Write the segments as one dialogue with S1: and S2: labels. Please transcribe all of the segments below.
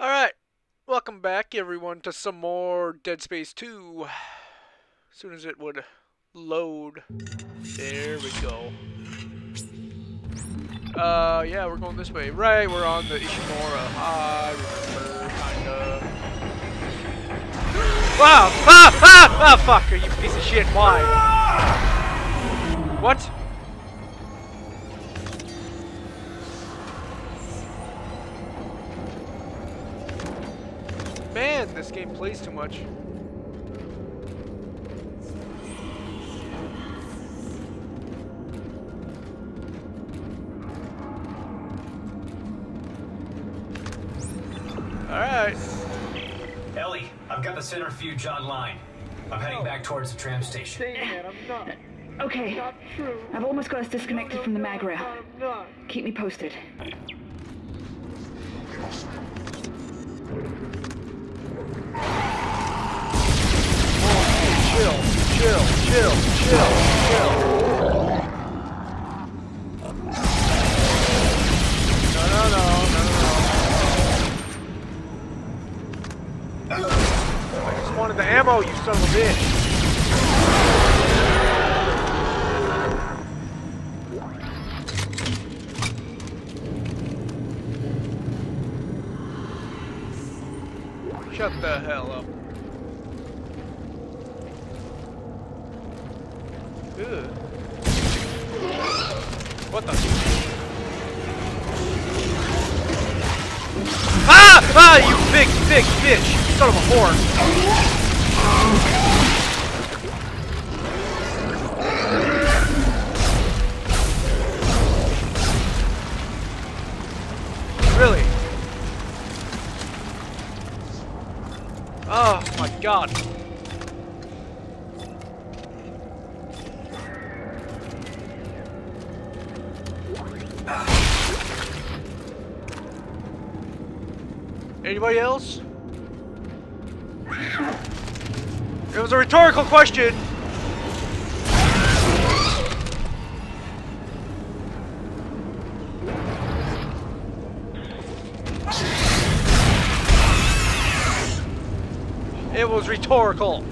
S1: Alright, welcome back everyone to some more Dead Space 2. As soon as it would load. There we go. Yeah, we're going this way. Right, we're on the Ishimura. I remember, kinda. Wow! Ah, fuck! You piece of shit, why? What? Man, this game plays too much. Alright.
S2: Ellie, I've got the centrifuge online. I'm heading back towards the tram station.
S3: Okay.
S4: Not true.
S3: I've almost got us disconnected from the mag rail.
S4: I'm not.
S3: Keep me posted.
S1: Chill. No. I just wanted the ammo, you son of a bitch. Shut the hell up. Ugh. What the? Ah, you big bitch! Son of a whore! Really? Oh my god. Anybody else? It was a rhetorical question. It was rhetorical.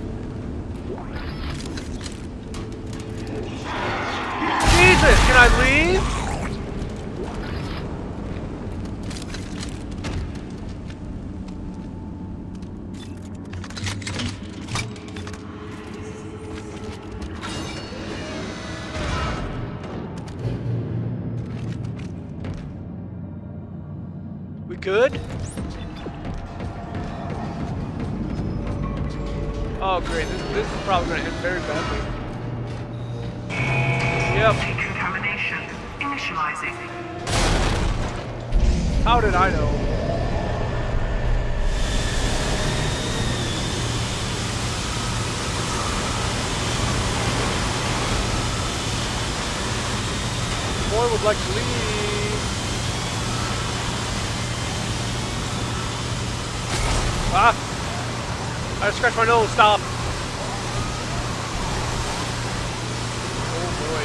S1: Jesus, can I leave? We good? Oh great, this is probably gonna end very badly. Yep.
S5: Decontamination initializing.
S1: How did I know? Boy would like to leave. Ah! I scratched my nose, stop! Oh boy.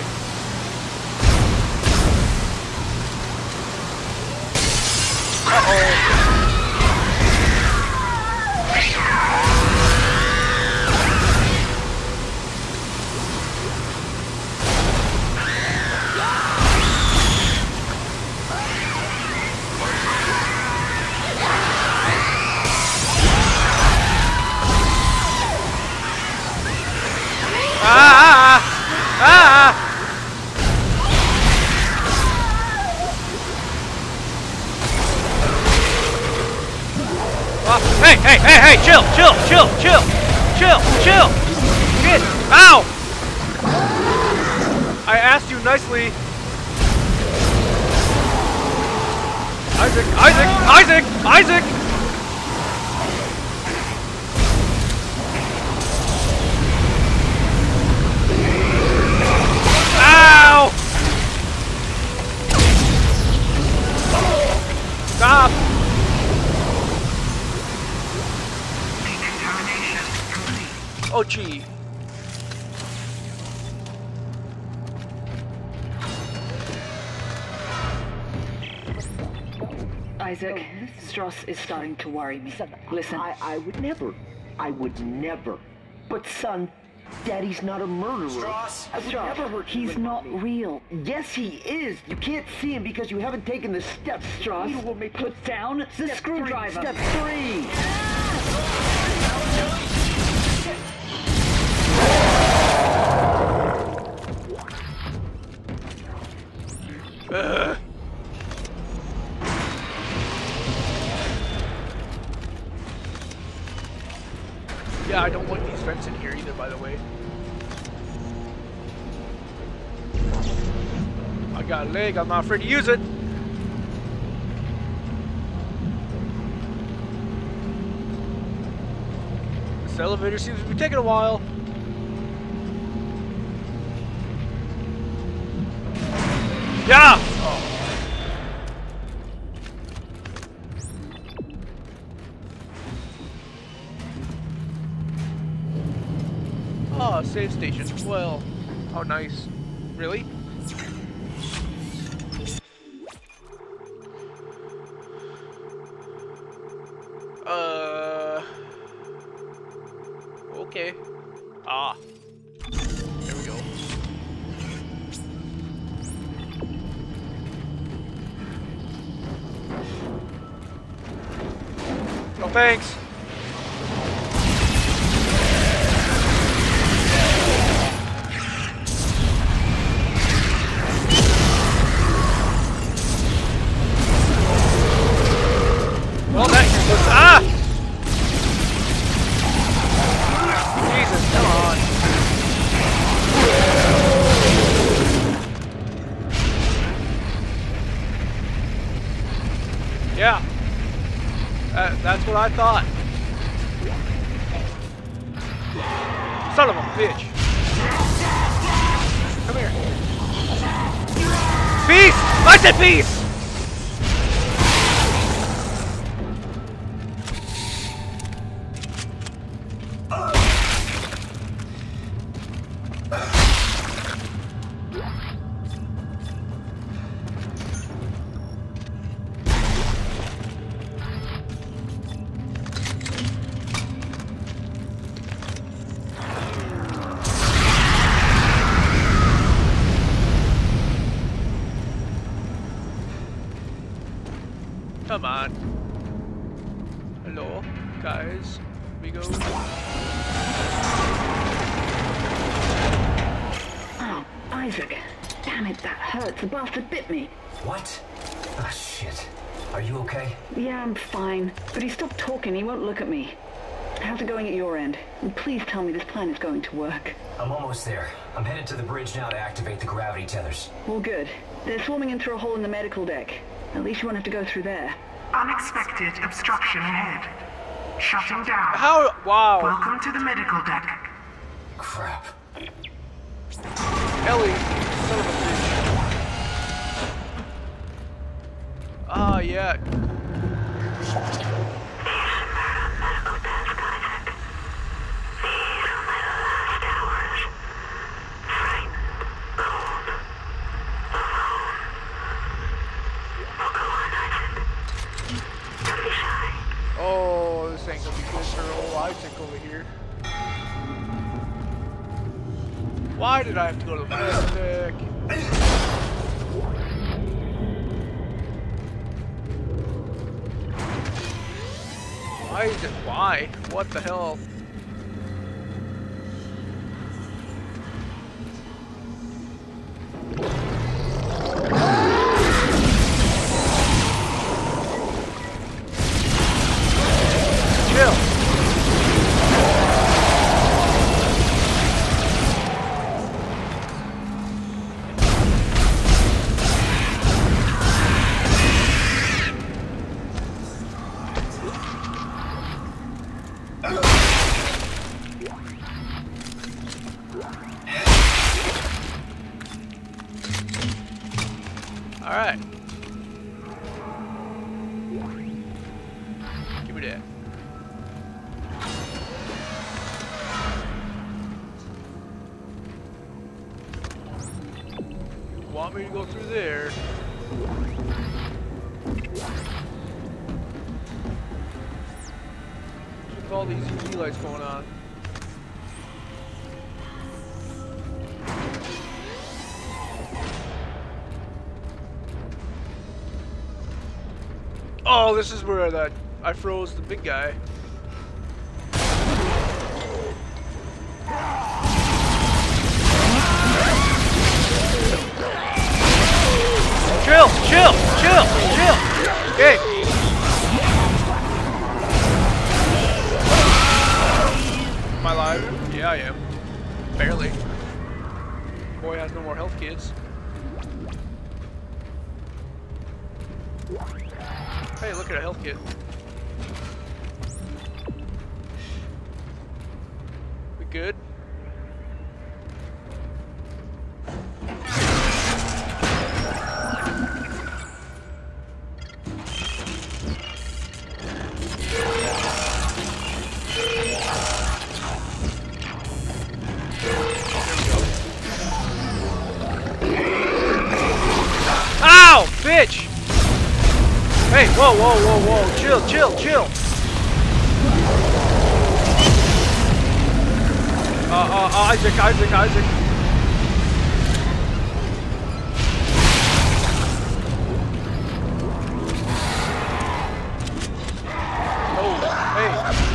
S1: Uh-oh. Hey, chill! Shit! Ow! I asked you nicely. Isaac! Ow! Stop! Oh gee.
S3: Isaac, Strauss is starting to worry me. Listen.
S4: I would never. I would never. But son, Daddy's not a murderer.
S2: Strauss!
S4: I would
S3: Strauss,
S4: never hurt you
S3: he's
S4: and
S3: not
S4: Mommy.
S3: real.
S4: Yes, he is. You can't see him because you haven't taken the steps.
S3: Strauss,
S4: You will make
S3: put down the
S4: Step
S3: screwdriver.
S4: 3. Step 3.
S1: Yeah, I don't like these vents in here either, by the way. I got a leg, I'm not afraid to use it. This elevator seems to be taking a while. Yeah! Oh, save station. Well, oh nice. Really? Okay. Ah. There we go. No thanks. Well, that was Jesus, come on. Yeah. That's what I thought. Son of a bitch. Come here. Peace! I said peace! Come on. Hello, guys. We go.
S3: Oh, Isaac. Damn it, that hurts. The bastard bit me.
S2: What? Ah, shit. Are you okay?
S3: Yeah, I'm fine. But he stopped talking. He won't look at me. How's it going at your end? And please tell me this plan is going to work.
S2: I'm almost there. I'm headed to the bridge now to activate the gravity tethers.
S3: Well, good. They're swarming in through a hole in the medical deck. At least you won't have to go through there.
S5: Unexpected obstruction ahead. Shutting down.
S1: How? Wow.
S5: Welcome to the medical deck.
S2: Crap.
S1: Ellie, son of a bitch. Ah, yeah. Oh, this ain't gonna be good for old Isaac over here. Why did I have to go to the medical deck? Why is it? Why? What the hell? Chill. Alright. Give me that. You want me to go through there? all these UV lights going on? Oh, this is where I froze the big guy. Chill, chill, chill, chill. Okay. Am I alive? Yeah, I am. Barely. Boy has no more health, kids. Hey, look at a health kit. We good? Ow, bitch! Hey, whoa, whoa, whoa, whoa, chill, chill, chill. Isaac. Oh, hey.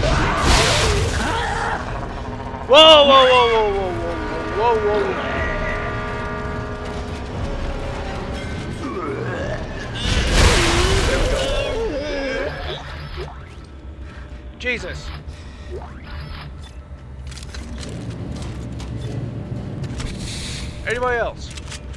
S1: Whoa, whoa, whoa, whoa, whoa, whoa, whoa, whoa. Jesus. Anybody else?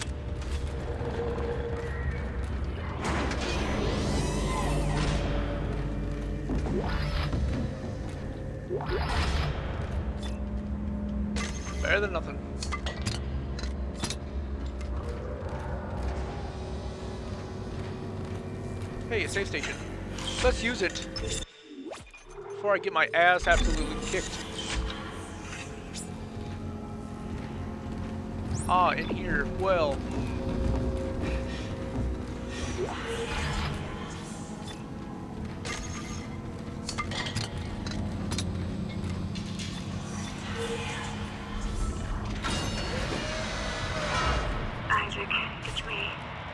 S1: Better than nothing. Hey, a safe station. Let's use it before I get my ass absolutely kicked. Ah, in here. Well.
S6: Isaac, it's me.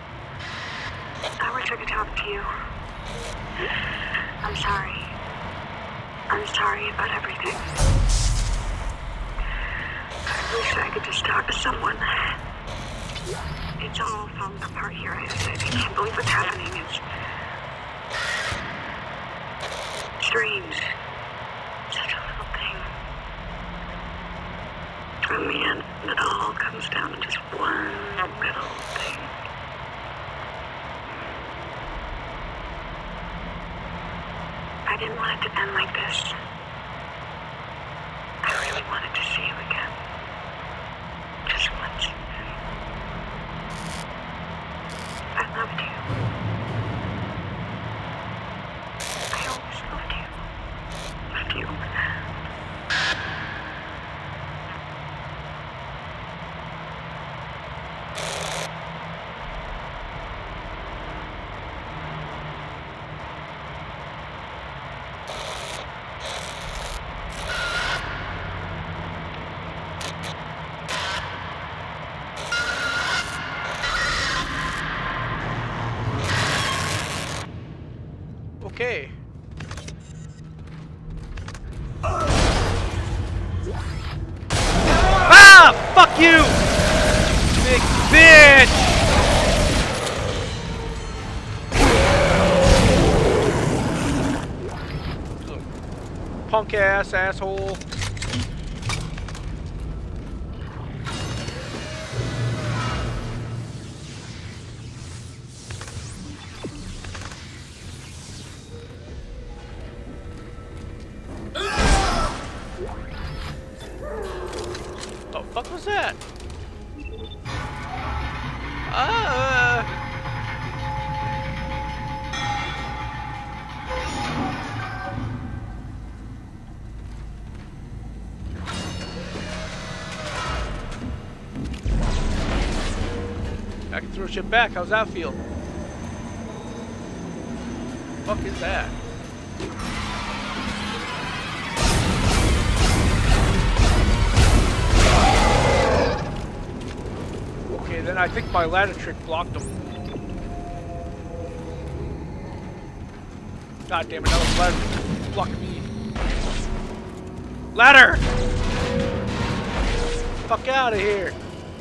S6: I wish I could talk to you. I'm sorry. I'm sorry about everything. I wish I could just talk to someone. It's all falling apart here. I can't believe what's happening. It's strange. Such a little thing. In the end, it all comes down to just one little thing. I didn't want it to end like this. I really wanted to see you again. Just once. I loved you. I always loved you. Loved you.
S1: Okay. Ah! Fuck you! Big bitch! Punk ass asshole. What was that? I can throw shit back. How's that feel? Fuck is that? Okay, then I think my ladder trick blocked him. God damn it, that was ladder blocking me. Ladder! Fuck out of here.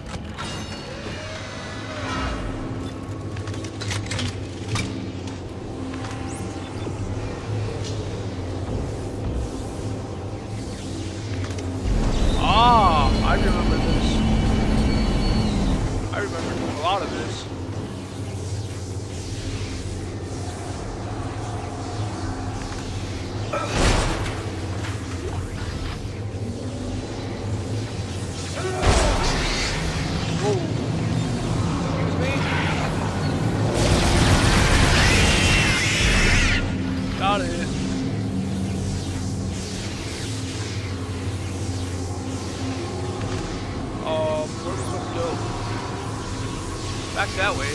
S1: Ah, I remember this. I remember doing a lot of this. Whoa. Excuse me? Got it. Where are we supposed to go? Back that way.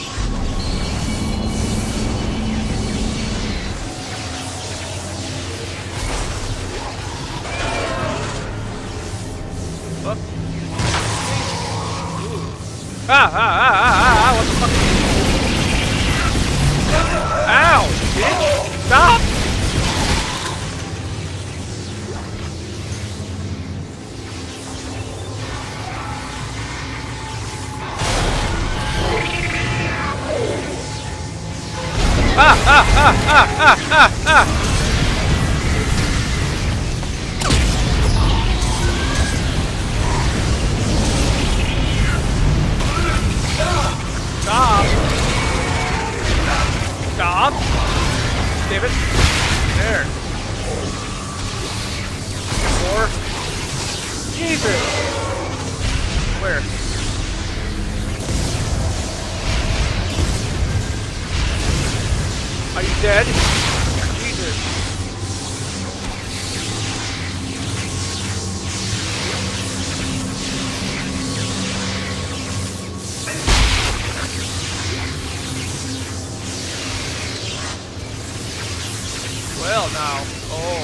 S1: What? What the fuck? Ow! Bitch! Stop! Stop! Stop! Damn it! There. More. Jesus! Where? Are you dead? Jesus. Well now. Oh.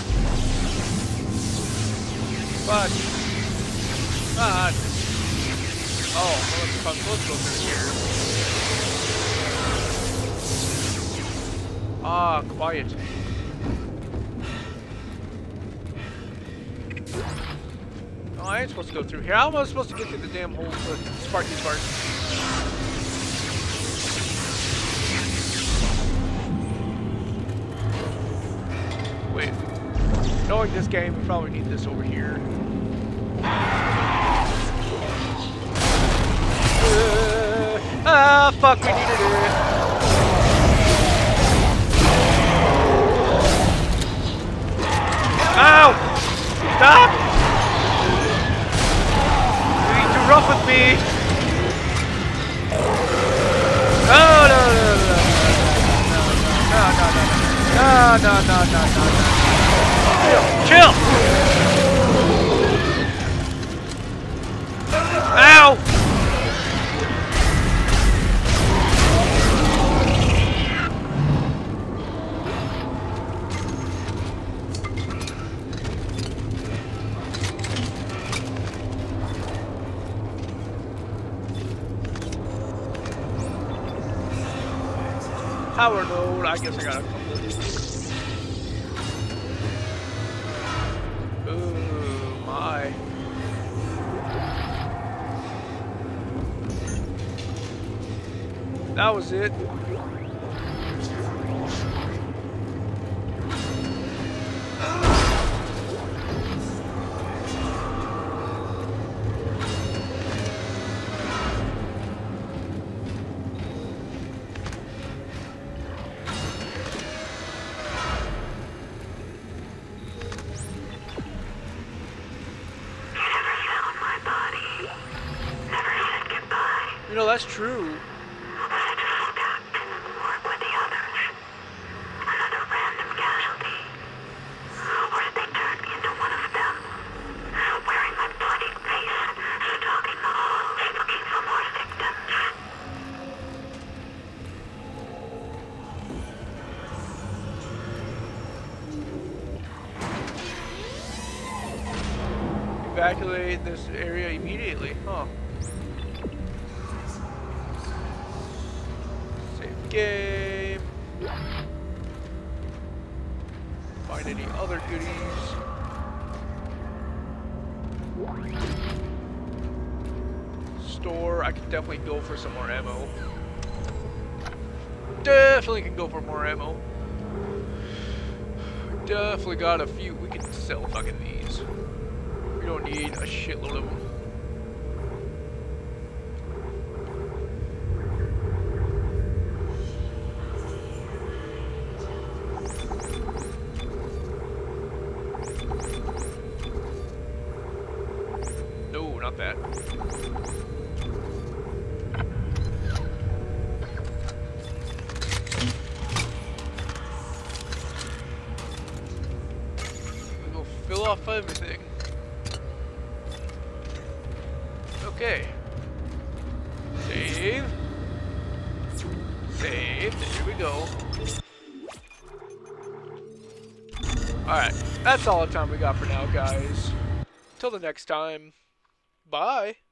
S1: But. God. Oh, well, if I'm supposed to go through here. Ah, quiet. Oh, I ain't supposed to go through here. How am I supposed to get through the damn hole with Sparky Spark? Wait. Knowing this game, we probably need this over here. Fuck, we needed it. Ow! Stop! You're being too rough with me! No, no, no, no, no, no, no, no, no, no, no, no. Chill! Ow! Power node, I guess I gotta come to this. Ooh, my. That was it. You know, that's true. Evacuate this area immediately, huh? game. Find any other goodies. Store. I can definitely go for some more ammo. Definitely can go for more ammo. Definitely got a few. We can sell fucking these. We don't need a shitload of them. No, not that. We'll fill off everything. Okay. Save. Save. There we go. Alright. That's all the time we got for now, guys. Till the next time. Bye.